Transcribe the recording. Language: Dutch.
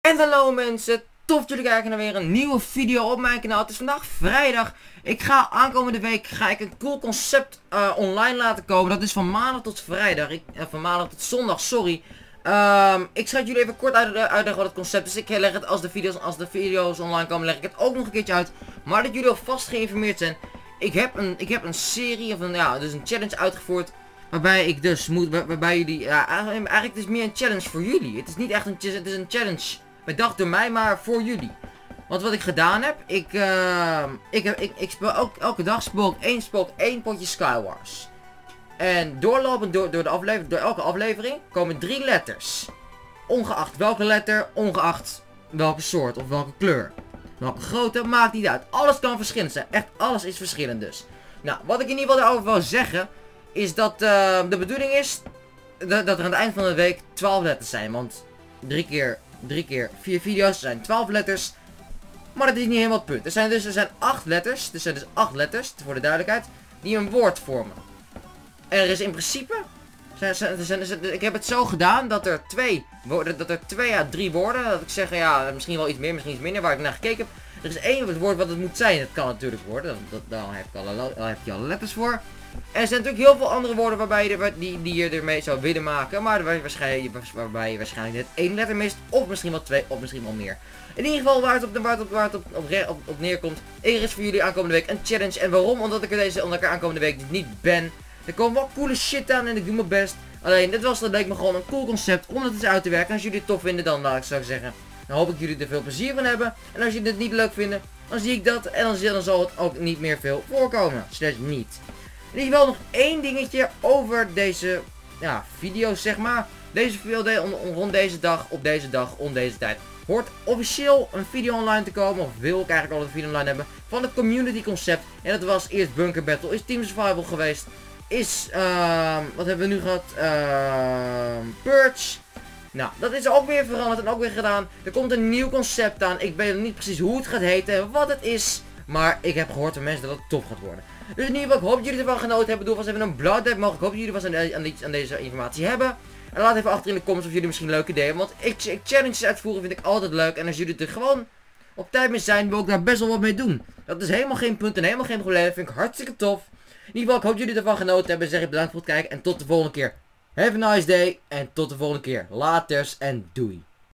En hallo mensen, tof dat jullie kijken naar weer een nieuwe video op mijn kanaal. Het is vandaag vrijdag. Ik ga aankomende week een cool concept online laten komen. Dat is van maandag tot vrijdag. Van maandag tot zondag, sorry. Ik schrijf jullie even kort uitleggen wat het concept is. Ik leg het als de video's online komen, leg ik het ook nog een keertje uit. Maar dat jullie alvast geïnformeerd zijn. Ik heb een serie, dus een challenge uitgevoerd. Waarbij ik dus waarbij jullie, eigenlijk het is meer een challenge voor jullie. Het is niet echt het is een challenge bedacht door mij, maar voor jullie. Want wat ik gedaan heb, ik speel elke dag speel ik één potje Skywars. En doorlopend door elke aflevering komen 3 letters. Ongeacht welke letter, ongeacht welke soort of welke kleur. Welke grootte, maakt niet uit. Alles kan verschillend zijn. Echt alles is verschillend dus. Nou, wat ik in ieder geval daarover wil zeggen, is dat de bedoeling is dat er aan het eind van de week 12 letters zijn. Want 3 keer 4 video's zijn 12 letters. Maar dat is niet helemaal het punt. Er zijn 8 letters. Er zijn dus 8 letters, voor de duidelijkheid, die een woord vormen. En er is in principe, ik heb het zo gedaan dat er 2 à 3 woorden, dat ik zeg, ja, misschien wel iets meer, misschien iets minder, waar ik naar gekeken heb. Er is 1 woord wat het moet zijn. Het kan natuurlijk worden. Daar heb je alle letters voor. En er zijn natuurlijk heel veel andere woorden die je ermee zou willen maken. Maar waarbij je waarschijnlijk net 1 letter mist. Of misschien wel 2, of misschien wel meer. In ieder geval waar het op neerkomt. Er is voor jullie aankomende week een challenge. En waarom? Omdat ik er aankomende week niet ben. Er komt wel coole shit aan en ik doe mijn best. Alleen, dat leek me gewoon een cool concept om het eens uit te werken. En als jullie het tof vinden, dan zou ik zeggen, dan hoop ik jullie er veel plezier van hebben. En als jullie het niet leuk vinden, dan zie ik dat. En dan zal het ook niet meer veel voorkomen. Slash niet. In ieder geval nog één dingetje over deze video's, zeg maar. Deze video rond deze dag, op deze dag, om deze tijd. Hoort officieel een video online te komen, of wil ik eigenlijk al een video online hebben, van het community concept. En dat was eerst Bunker Battle, is Team Survival geweest. Is, wat hebben we nu gehad? Purge. Nou, dat is ook weer veranderd en ook weer gedaan. Er komt een nieuw concept aan. Ik weet niet precies hoe het gaat heten en wat het is. Maar ik heb gehoord van mensen dat het tof gaat worden. Dus in ieder geval, ik hoop dat jullie ervan genoten hebben. Doe vast even een blauw duimpje omhoog. Ik hoop dat jullie wat aan deze informatie hebben. En laat even achter in de comments of jullie misschien leuke ideeën hebben. Want challenges uitvoeren vind ik altijd leuk. En als jullie er gewoon op tijd mee zijn, wil ik daar best wel wat mee doen. Dat is helemaal geen punt en helemaal geen probleem. Dat vind ik hartstikke tof. In ieder geval, ik hoop dat jullie ervan genoten hebben. Zeg ik bedankt voor het kijken en tot de volgende keer. Have a nice day en tot de volgende keer. Laters en doei.